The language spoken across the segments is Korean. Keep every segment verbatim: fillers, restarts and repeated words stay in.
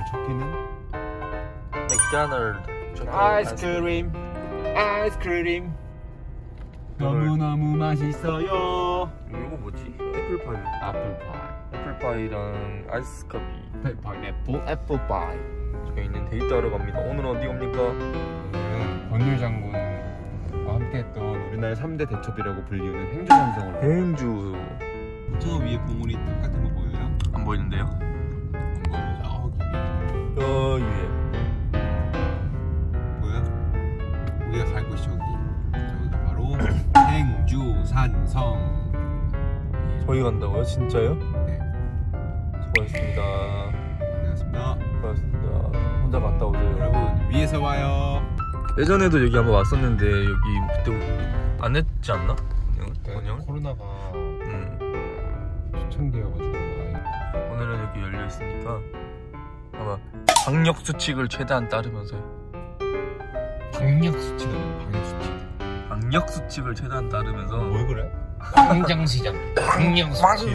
적기는 맥도날드 아이스크림 아이스크림 너무너무 맛있어요. 이거 뭐지? 애플파이. 애플파이 애플파이랑 아이스커피. 파인애플 애플파이. 저희는 데이트하러 갑니다. 오늘은 어디 갑니까? 오늘은 권율 장군과 함께했던 우리나라의 삼 대 대첩이라고 불리우는 행주산성으로. 행주. 저 위에 봉우리 똑같은 거 보여요? 안 보이는데요? 안 보여요. 저기 위에 저 위에. 보여? 우리가 갈 곳이 저기. 저기가 바로 행주산성. 저희 간다고요? 진짜요? 네. 수고하셨습니다. 반갑습니다. 수고하셨습니다. 혼자 갔다 오세요. 여러분 위에서 와요. 예전에도 여기 한번 왔었는데 여기 그때 안 했지 않나? 원영? 코로나가 음. 추천되어가지고 오늘은 여기 열려 있으니까 아마 방역 수칙을 최대한 따르면서 방역 수칙은 방역 수칙. 방역 수칙을 최대한 따르면서 뭘 그래? 광장시장 방역 수칙.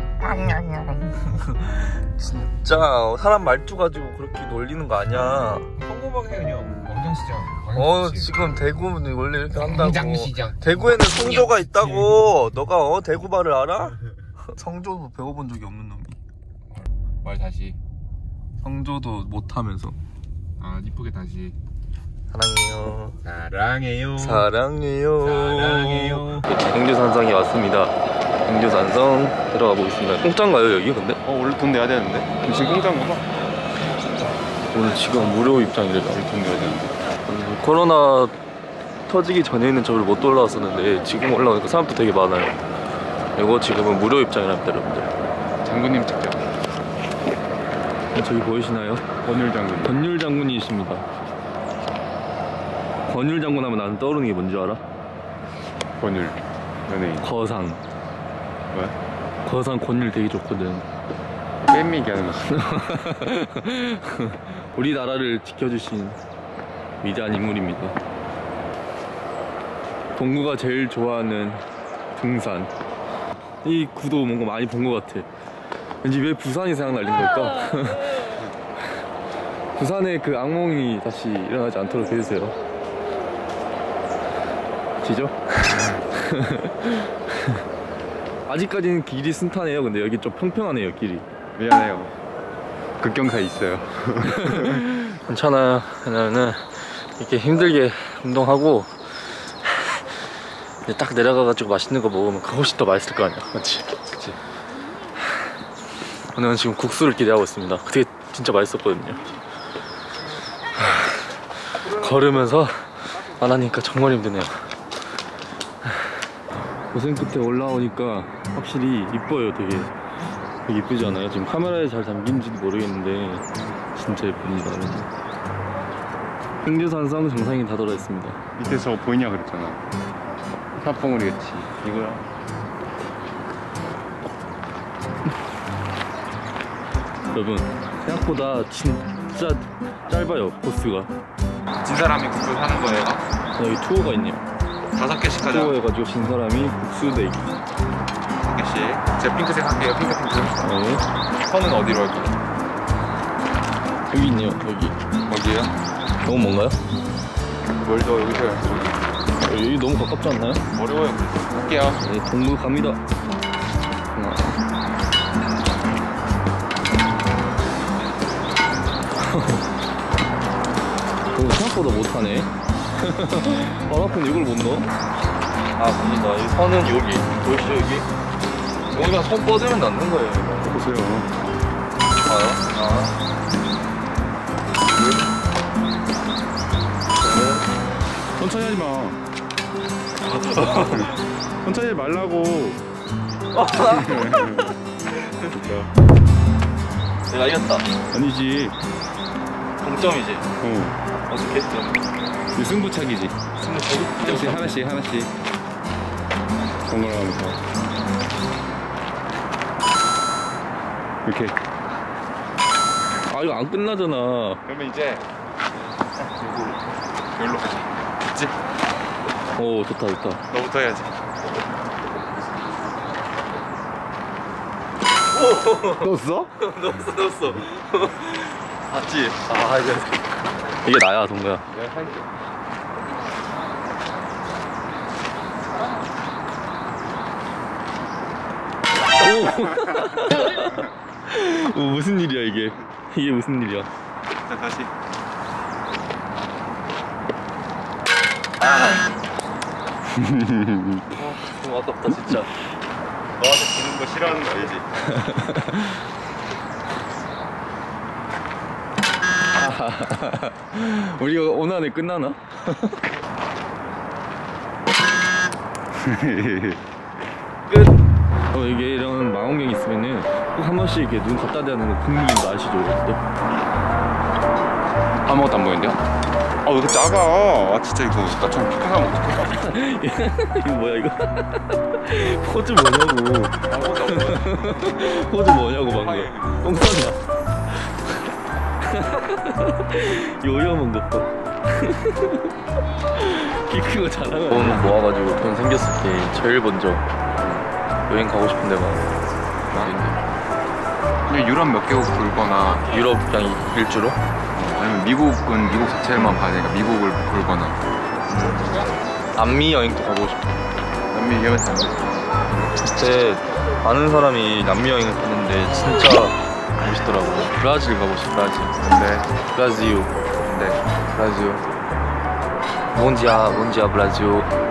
진짜 사람 말투 가지고 그렇게 놀리는 거 아니야. 평범하게 해 그냥. 광장시장. 어 지금 대구는 원래 이렇게 한다고. 광장시장. 대구에는 성조가 있다고. 너가 어 대구 말을 알아? 성조도 배워본 적이 없는 놈이. 말 다시. 성조도 못하면서. 아 이쁘게 다시. 사랑해요. 사랑해요. 사랑해요. 사랑해요. 행주산성에 왔습니다. 행주산성 들어가 보겠습니다. 공짜인가요 여기 근데? 어 원래 돈 내야 되는데? 지금 공짜인가 봐. 오늘 지금 무료 입장이래요. 돈 내야 되는데. 음, 코로나 터지기 전에는 저를 못 올라왔었는데 지금 올라오니까 사람도 되게 많아요. 그리고 지금은 무료 입장이랍니다 여러분들. 장군님 직접. 저기 보이시나요? 권율 장군. 권율 장군이십니다. 권율 장군 하면 나는 떠오르는 게 뭔지 알아? 권율 연예인. 거상. 왜? 거상 권율 되게 좋거든. 깻미기 하는 거. 우리나라를 지켜주신 위대한 인물입니다. 동구가 제일 좋아하는 등산. 이 구도 뭔가 많이 본 것 같아. 왠지 왜 부산이 생각나는 걸까? 부산의 그 악몽이 다시 일어나지 않도록 해주세요. 지죠? 아직까지는 길이 순탄해요. 근데 여기 좀 평평하네요 길이. 미안해요. 극경사 있어요. 괜찮아요. 왜냐면은 이렇게 힘들게 운동하고 이제 딱 내려가가지고 맛있는 거 먹으면 그것이 더 맛있을 거 아니야. 맞지? 그치. 오늘은 지금 국수를 기대하고 있습니다. 그게 진짜 맛있었거든요. 걸으면서 안 하니까 정말 힘드네요. 고생 끝에 올라오니까 확실히 이뻐요. 되게 되게 이쁘지 않아요? 지금 카메라에 잘 담긴지도 모르겠는데 진짜 예쁩니다. 행주산성 정상에 다다라 있습니다. 밑에 저거 보이냐 그랬잖아. 사봉우리 같이. 이거야. 여러분 생각보다 진짜 짧아요 코스가. 진 사람이 국수 사는 거예요? 여기 투어가 있네요. 다섯 개씩 하자. 투어 해가지고 진 사람이 국수 내기. 한 개씩. 제가 핑크색 할게요. 핑크 핑크. 네. 펀은 어디로 할게요? 여기 있네요. 여기. 어디에요? 너무 뭔가요? 멀죠. 여기서 해요. 어, 여기 너무 가깝지 않나요? 어려워요. 할게요. 네, 동부 갑니다. 하나. 오, 생각보다 못하네. 발 아픈 이걸 못 넣어? 아, 아닙니다. 이 선은 여기. 보이시죠, 여기? 여기만 손 뻗으면 닿는 거예요. 이거. 보세요. 봐요. 아. 천천히 하지 마. 천천히 하지 말라고. 내가 이겼다. 아니지. 동점이지. 어. 어떻게 했어? 승부차기지. 승부차기? 하나씩 하나씩 하나씩. 번갈아가면서. 이렇게. 아 이거 안 끝나잖아. 그러면 이제 요거 여기로 가자. 됐지? 오 좋다 좋다. 너부터 해야지. 오 넣었어? 넣었어 넣었어. 맞지? 아 이제 이게 나야 동거야. 내가 살게. 오. 오 무슨 일이야 이게? 이게 무슨 일이야? 자 다시. 아 너무 아깝다 진짜. 너한테 지는 거 싫어하는 거 알지? 우리가 오늘 안에 끝나나? 끝! 어, 이게 이런 망원경 있으면은 꼭 한 번씩 이렇게 눈 갖다 대는 거 국민인 거 아시죠? 여러분들? 아무것도 안 보이는데요? 아 왜 이렇게 작아? 아 진짜 이거 나처럼 키 큰 사람 어떡해? 이거 뭐야 이거? 포즈 뭐냐고. 아무것도 안 보여. 포즈 뭐냐고 방금. 똥 쌌나? 요염한 것 봐. 키 큰 거 자랑하네. 돈 모아가지고 돈 생겼을 때 제일 먼저 여행 가고 싶은 데가 어딘데? 그냥 유럽 몇 개국 돌거나 유럽 그냥 일주로? 아니면 미국은 미국 자체만 봐야 되니까 미국을 돌거나 남미 여행도 가고 싶어. 남미 얘기하면서 그때 아는 사람이 남미 여행을 갔는데 진짜 멋있더라고. 브라질 가고 싶어. 브라질. 네. 브라질. 네. 브라질. 뭔지야 뭔지야 브라질.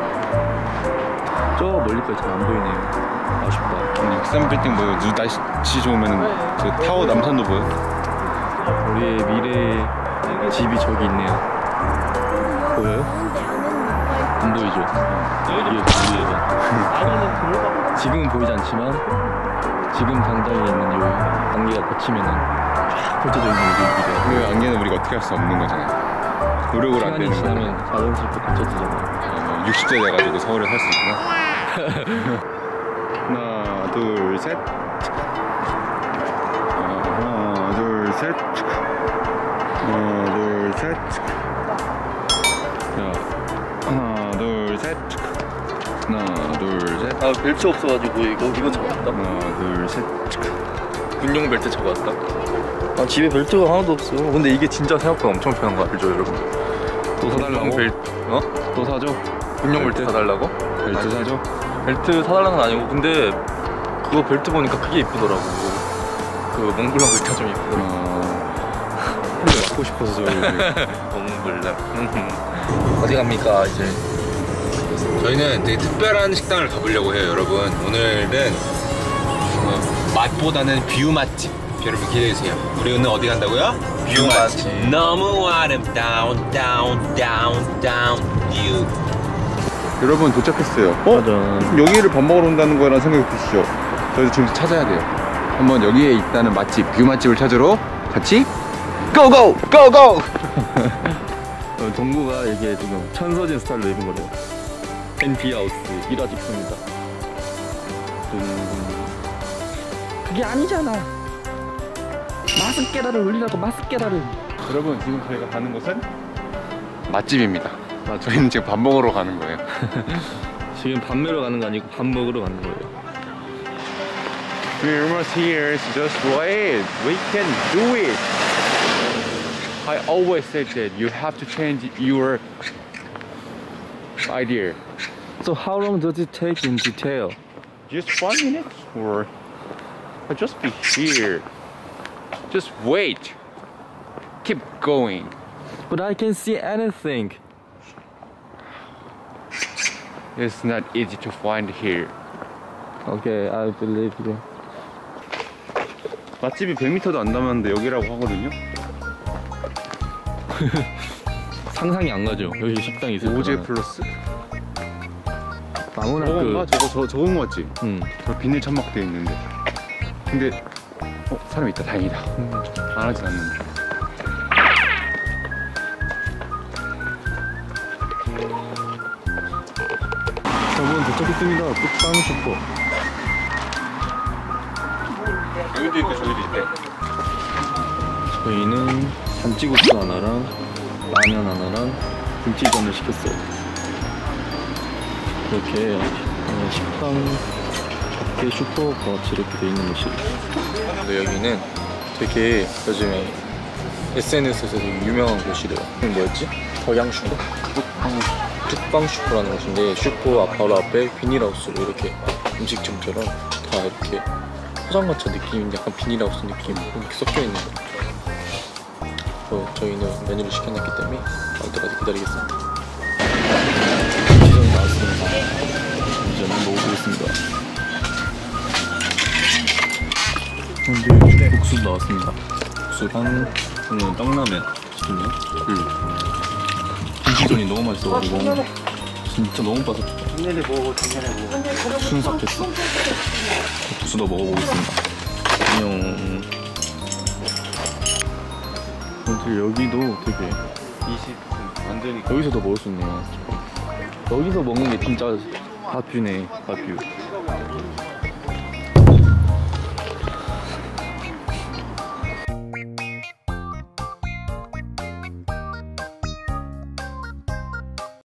저 멀리까지 잘 안 보이네요. 아쉽다. 육삼 빌딩 보여. 눈 날씨 좋으면 저 타워 남산도 보여. 우리의 미래의 집이 저기 있네요. 보여요? 안 보이죠? 여기에 보이에요. 지금은 보이지 않지만 지금 당장에 있는 요 안개가 거치면은 쫙 펼쳐져 있는 우리 미래. 그 안개는 우리가 어떻게 할 수 없는 거잖아. 노력으로 안 되는 시간이 거잖아. 지나면 자연스럽게 거쳐지잖아. 육십 대 돼가지고 서울에 살 수 있구나. 하나 둘 셋. 하나 둘 셋. 하나 둘 셋. 자 하나 둘 셋. 하나 둘 셋. 아 벨트 없어가지고 이거 이거 잡았다. 하나 둘 셋. 군용 벨트 잡았다. 아 집에 벨트가 하나도 없어. 근데 이게 진짜 생각보다 엄청 편한 거 알죠 여러분? 또 사달라고? 벨트 어? 또 사줘? 군용 벨트, 벨트 사달라고? 벨트 아니, 사줘? 벨트 사달라는 건 아니고 근데 그거 벨트 보니까 그게 이쁘더라고. 그 몽블랑 벨트가 좀 이쁘더라고. 어... 근데 맞고 싶어서 저기 몽블랑. 어디 갑니까 이제? 저희는 되게 특별한 식당을 가보려고 해요, 여러분. 오늘은 어, 맛보다는 뷰 맛집. 여러분 기대해주세요. 우리 오늘 어디 간다고요? 뷰 맛집. 너무 아름다운 다운 다운 다운 뷰. 여러분 도착했어요. 어? 짜잔. 여기를 밥 먹으러 온다는 거라는 생각이 드시죠? 저희도 지금 찾아야 돼요. 한번 여기에 있다는 맛집, 뷰 맛집을 찾으러 같이 고고! 고고! 어, 동구가 이게 지금 천서진 스타일로 입은 거래요. 펜티하우스 일 화 집입니다. 음... 그게 아니잖아. 마스케라를 올리라고 마스케라를. 여러분 지금 저희가 가는 곳은 맛집입니다. 아, 저희는 지금 밥 먹으러 가는 거예요. 지금 밥 먹으러 가는 거 아니고 밥 먹으러 가는 거예요. We're almost here, so just wait. We can do it. I always said that you have to change your idea. So how long does it take in detail? Just one minute or I'll just be here. Just wait. Keep going. But I can see anything. It's not easy to find here. Okay, I believe you. 맛집이 백 미터도 안 남았는데 여기라고 하거든요. 상상이 안 가죠. 여기 식당이 있을 오제 거라는. 플러스? 아무나 저건가? 그. 저거 저 저건 거 같지? 응. 저 비닐 천막돼 있는데. 근데 어 사람 있다. 다행이다. 음. 안 하진 않는데. 저분 도착했습니다. 끝빵 슈퍼. 여기도 있고 저기도 있대. 저희는 잔치국수 하나랑 라면 하나랑 김치전을 시켰어요. 이렇게 어, 식당 작게 슈퍼가 같이 이렇게 돼 있는 곳이에요. 근데 여기는 되게 요즘에 에스엔에스에서 되게 유명한 곳이래요. 이게 뭐였지? 더양슈퍼? 뚝방슈퍼라는 곳인데 슈퍼 바로 앞에 비닐하우스로 이렇게 음식점처럼 다 이렇게 포장마차 느낌, 약간 비닐하우스 느낌 이렇게 섞여있는 거. 어, 저희는 메뉴를 시켜놨기 때문에 나올 때까지 기다리겠습니다. 지점이 나왔습니다. 이제 한번 먹어보겠습니다. 근데 국수 나왔습니다. 국수랑 오늘 떡라면 시켰네요. 응. 김치전이 너무 맛있어가지고 진짜 너무 바삭해. 작년에 먹고 작년에 먹고 순삭했어. 국수도 먹어보겠습니다. 안녕. 근데 여기도 되게 이십 분 완전히 여기서도 먹을 수 있네요. 여기서 먹는 게 진짜 핫뷰네, 핫뷰.